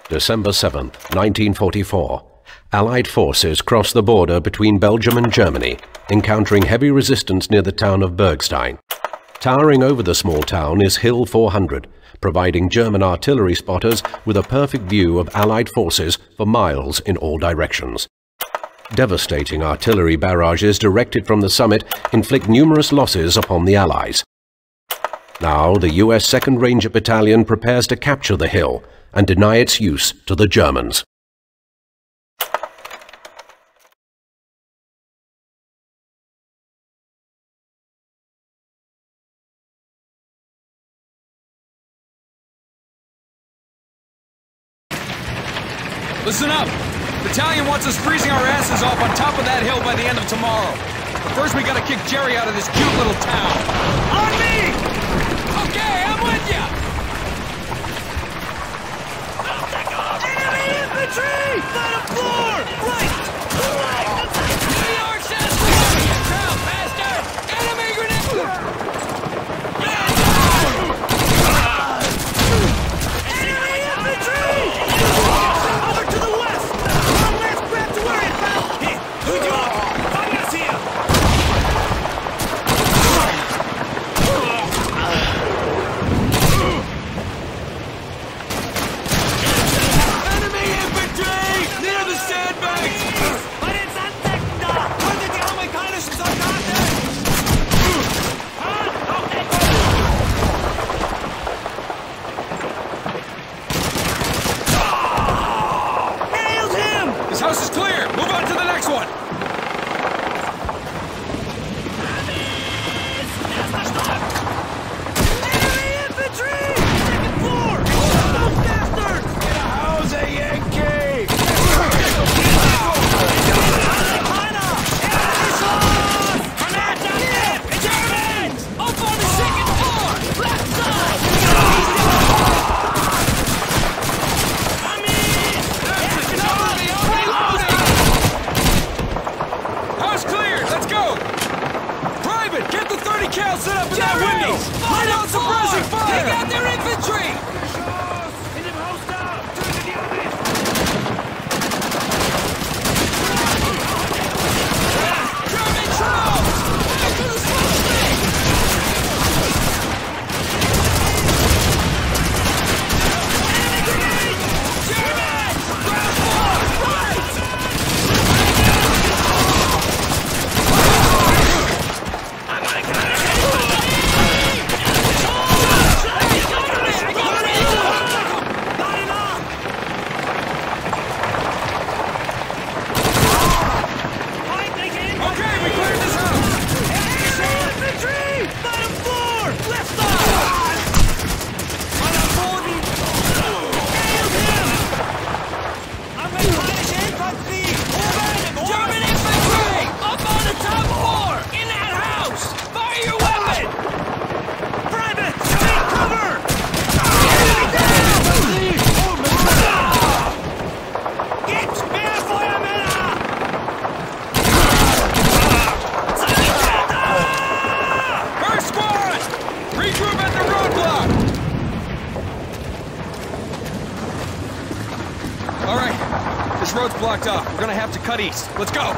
December 7th, 1944. Allied forces crossed the border between Belgium and Germany, encountering heavy resistance near the town of Bergstein. Towering over the small town is Hill 400, providing German artillery spotters with a perfect view of Allied forces for miles in all directions. Devastating artillery barrages directed from the summit inflict numerous losses upon the Allies. Now, the US 2nd Ranger Battalion prepares to capture the hill and deny its use to the Germans. Listen up! Battalion wants us freezing our asses off on top of that hill by the end of tomorrow. But first we gotta kick Jerry out of this cute little town. On me! Okay, I'm with ya! Enemy infantry! Bottom floor! Right! New York says crowd, faster! Enemy grenade! Enemy infantry! Over to the west! One last grab to worry about! Hey, good job! Find us here! Enemy infantry! Near the sandbags! Horizontekna! Where die amerikanischen Soldaten? Nailed him! This house is clear! Move on to the next one! Enemy infantry! Second floor! Those bastards! Get a house, a Yankee! Germans! Up on the second floor! Left side! Come in! House clear! Let's go! Private, get the 30 cal set up in that window! Light out suppressing fire! Take out their infantry! German troops! Back to the smoke thing! Enemy grenade! Germans! Ground floor! Right! Okay, we cleared this house! Infantry! Bottom floor! Left side! Nailed him! German infantry! Up on the top floor! In that house! Fire your weapon! Private! Take cover! Enemy down! Gibt's mehr Feuermänner! First squad! Regroup at the roadblock! Alright, this road's blocked off. We're gonna have to cut east. Let's go!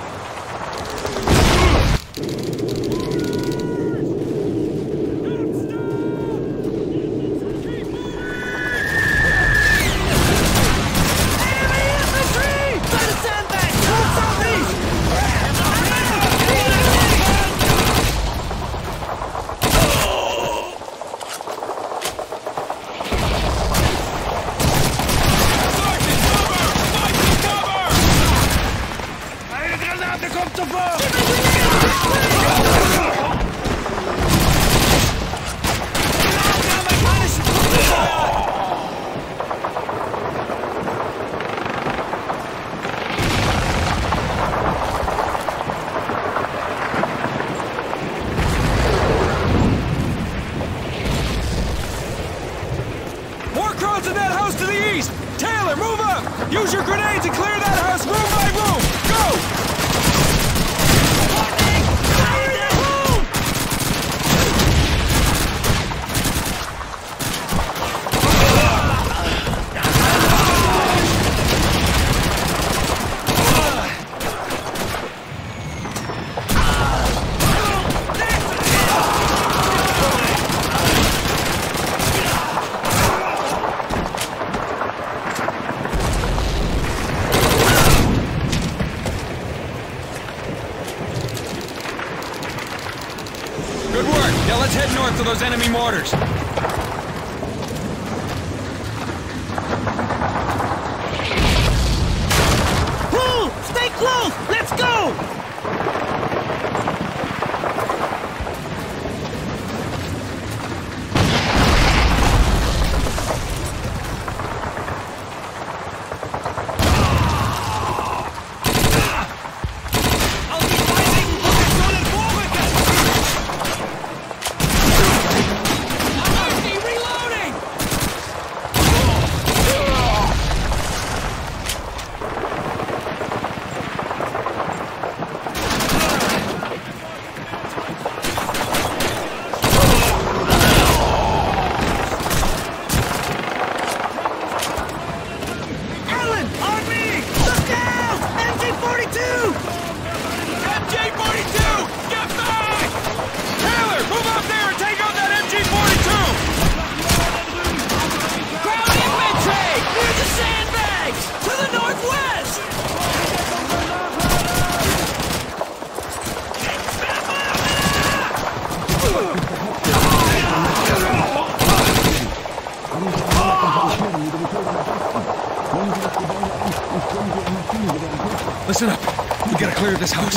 Enemy infantry! By the sandbags! Move southeast! Eine Granate kommt sofort! More crowds in that house to the east! Taylor, move up! Use your grenades and clear that house room by room! Go! Fire in the room! Good work. Now let's head north to those enemy mortars. Pull! Stay close! Let's go! Listen up. We gotta clear this house.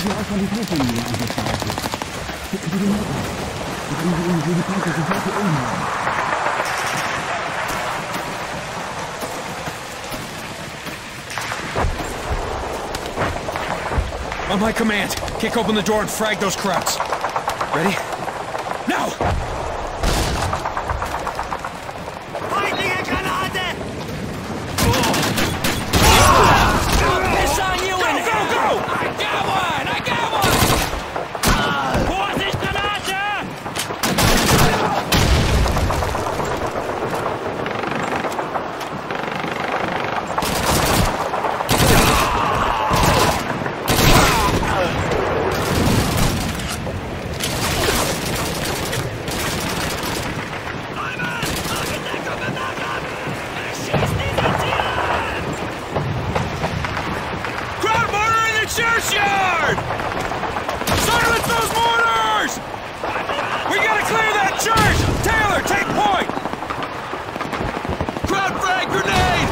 On my command, kick open the door and frag those krauts. Ready? Now! Churchyard! Silence those mortars! We gotta clear that church! Taylor, take point! Crowd frag grenade!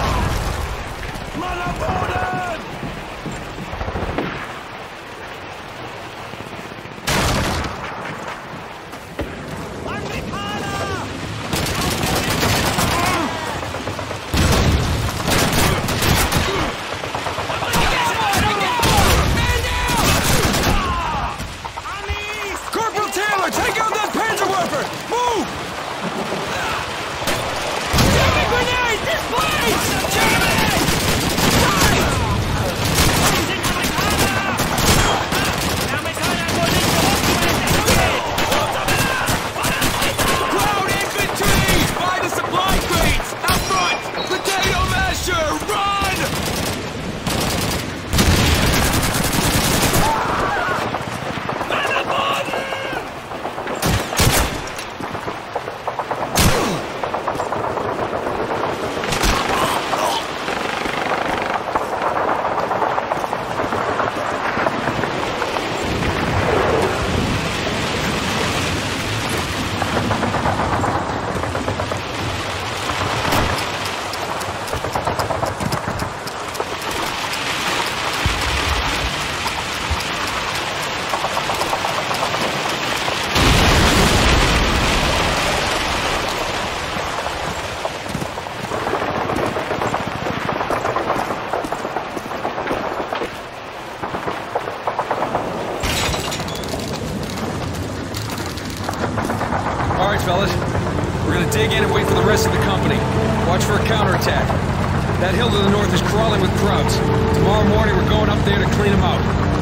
Fellas, we're gonna dig in and wait for the rest of the company. Watch for a counterattack. That hill to the north is crawling with krauts. Tomorrow morning we're going up there to clean them out.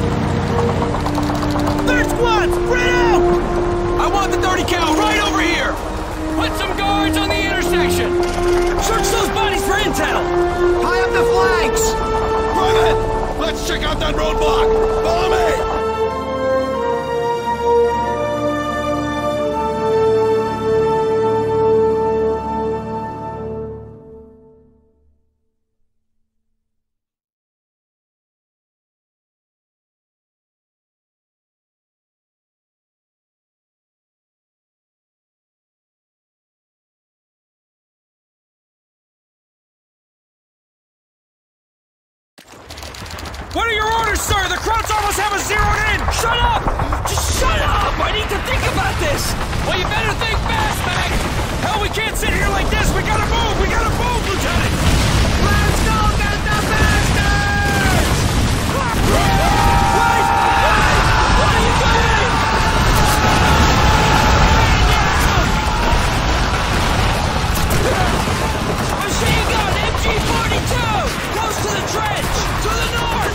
Third squad, spread out! I want the 30 cal right over here! Put some guards on the intersection! Search those bodies for intel! High up the flanks! Private! Let's check out that roadblock! Follow me! What are your orders, sir? The Krauts almost have us zeroed in! Shut up! Just shut up! I need to think about this! Well, you better think fast, Mac! Hell, we can't sit here like this! We gotta move! We gotta move, Lieutenant! Let's go get the bastards! Wait! Wait! What are you doing? Machine gun MG-42! Close to the trench! To the north!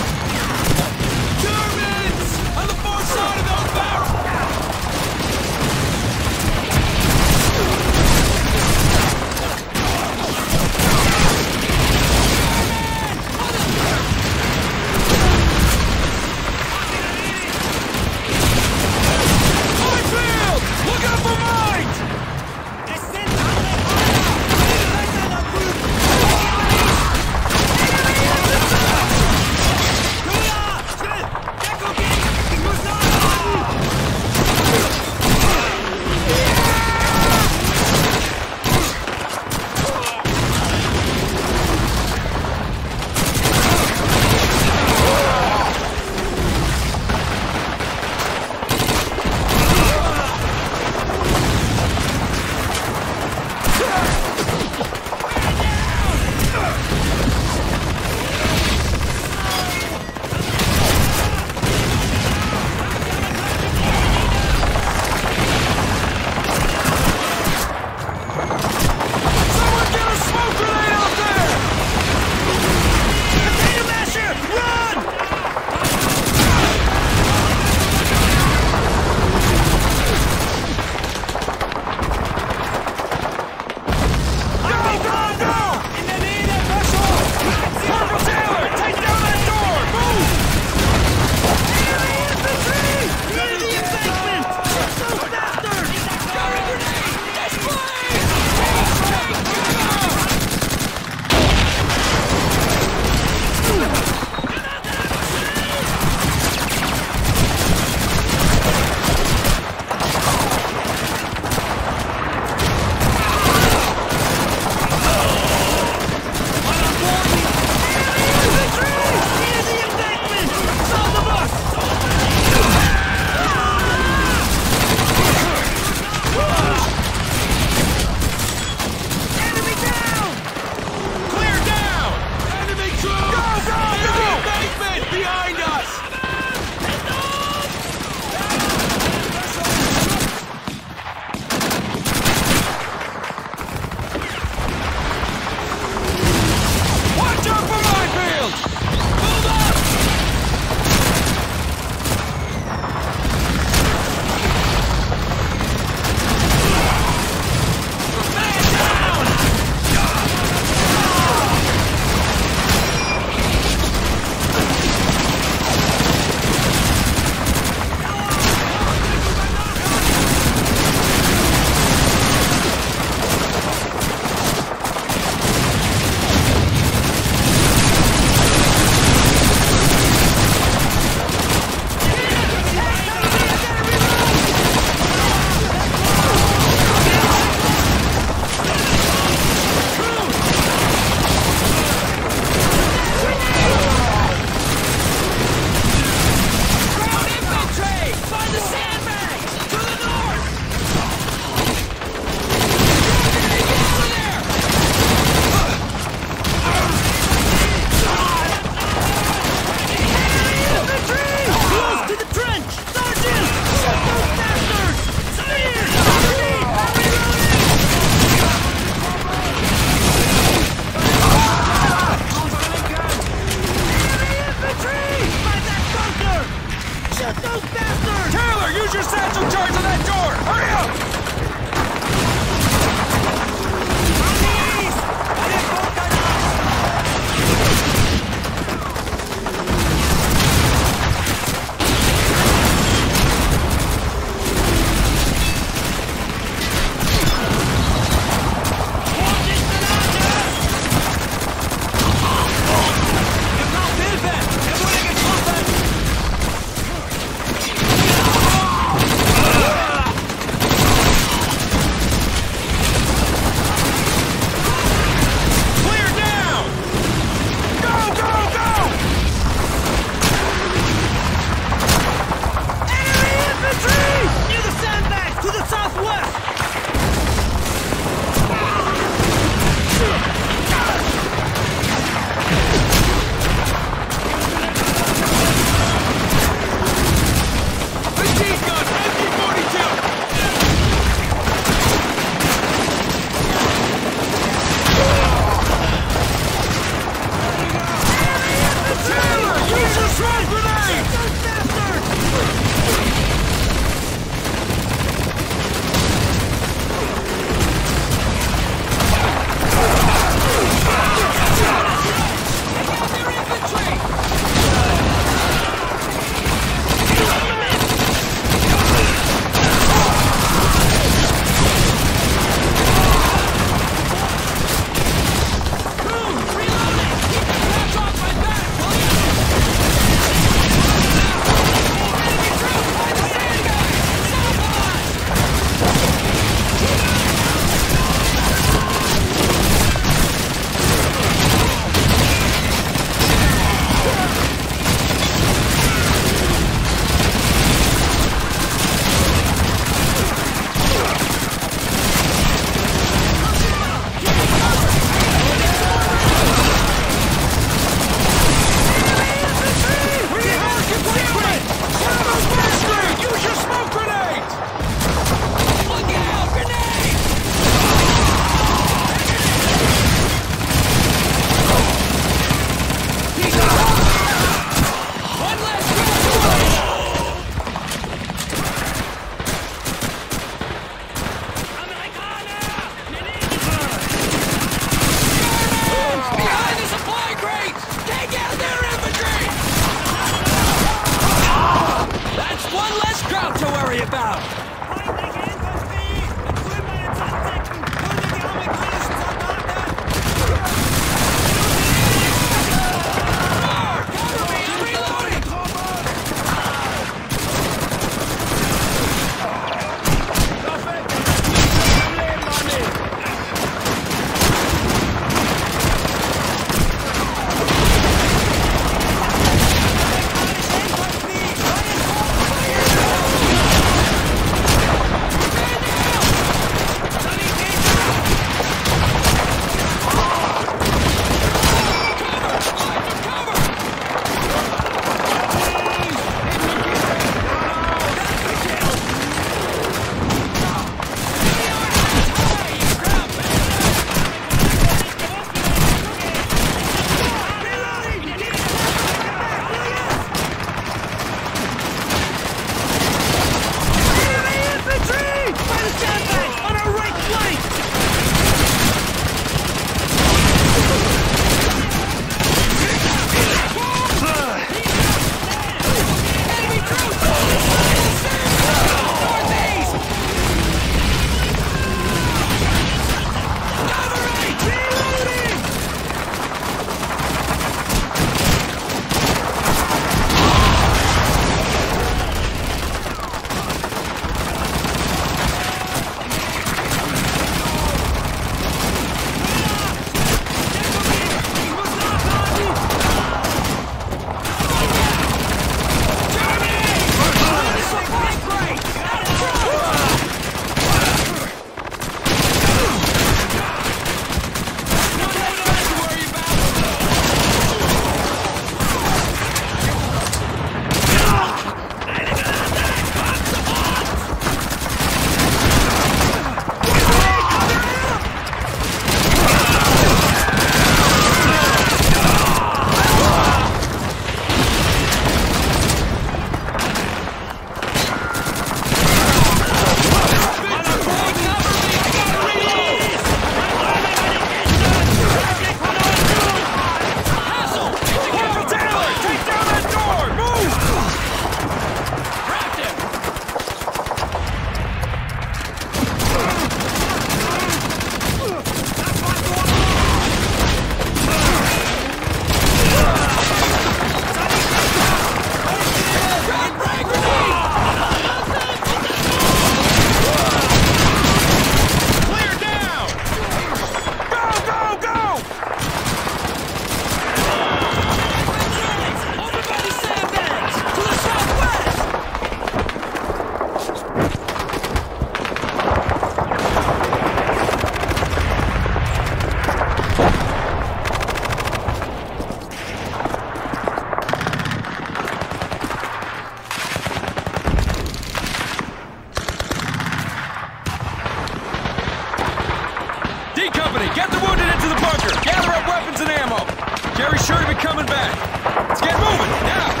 back. Let's get moving, now!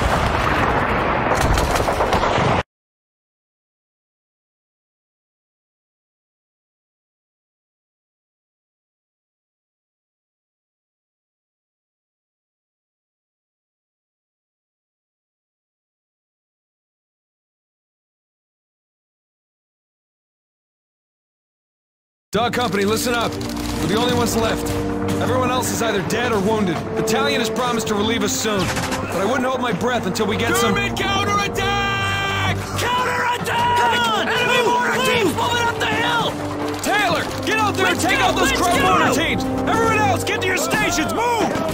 Dog Company, listen up. We're the only ones left. Everyone else is either dead or wounded. Battalion has promised to relieve us soon, but I wouldn't hold my breath until we get some— German counterattack! Counterattack! Come on! Enemy mortar teams moving up the hill! Taylor, get out there and take out those Crow mortar teams! Everyone else, get to your stations, move!